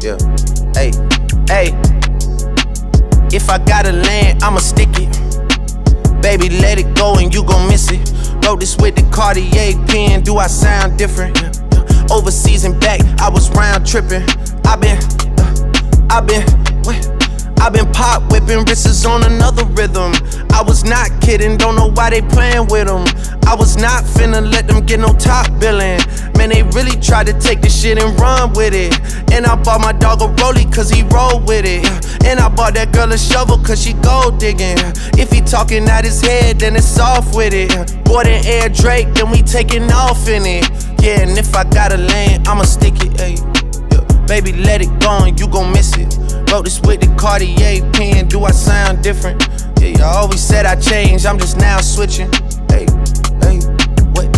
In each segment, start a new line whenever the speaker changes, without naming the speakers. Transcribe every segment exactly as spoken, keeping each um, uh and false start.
Yeah, hey, hey. If I gotta land, I'ma stick it. Baby, let it go and you gon' miss it. Wrote this with the Cartier pen, do I sound different? Overseas and back, I was round trippin'. I been, uh, I been, wait. I been pop whipping, wrists on another rhythm. I was not kidding, don't know why they playing with them. I was not finna let them get no top billin'. Man, they really tried to take this shit and run with it. And I bought my dog a Rollie cause he roll with it. And I bought that girl a shovel cause she gold diggin'. If he talking out his head, then it's off with it. Boardin Air Drake, then we taking off in it. Yeah, and if I gotta land, I'ma stick it, ayy. Baby, let it go and you gon' miss it. Wrote this with the Cartier pen, do I sound different? Yeah, y'all always said I changed, I'm just now switching. Hey, hey, wait.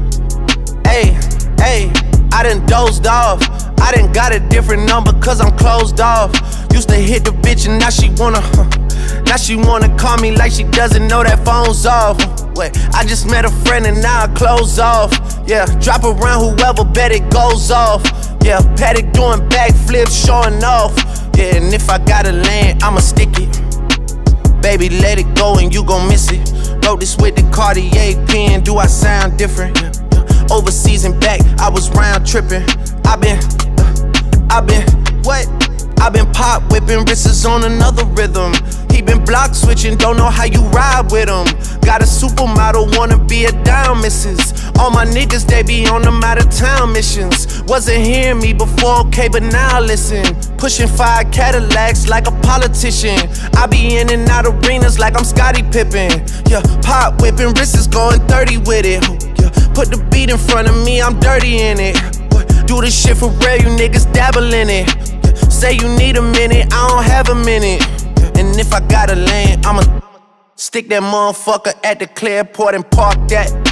Hey, hey, I done dozed off. I done got a different number cause I'm closed off. Used to hit the bitch and now she wanna, huh, now she wanna call me like she doesn't know that phone's off. Wait, I just met a friend and now I close off. Yeah, drop around whoever, bet it goes off. Yeah, Paddock doing backflips, showing off. Yeah, and if I gotta land, I'ma stick it. Baby, let it go and you gon' miss it. Wrote this with the Cartier pen, do I sound different? Overseas and back, I was round trippin'. I been, uh, I been, what? I been pop whipping, wrists on another rhythm. He been block switching, don't know how you ride with him. Got a supermodel, wanna be a dime missus. All my niggas, they be on them out of town missions. Wasn't hearing me before, okay, but now listen. Pushing five Cadillacs like a politician. I be in and out arenas like I'm Scottie Pippen. Yeah, pop whipping, wrists going thirty with it. Yeah, put the beat in front of me, I'm dirty in it. Do this shit for real, you niggas dabble in it. Yeah, say you need a minute, I don't have a minute. And if I gotta land, I'ma stick that motherfucker at the clear port and park that.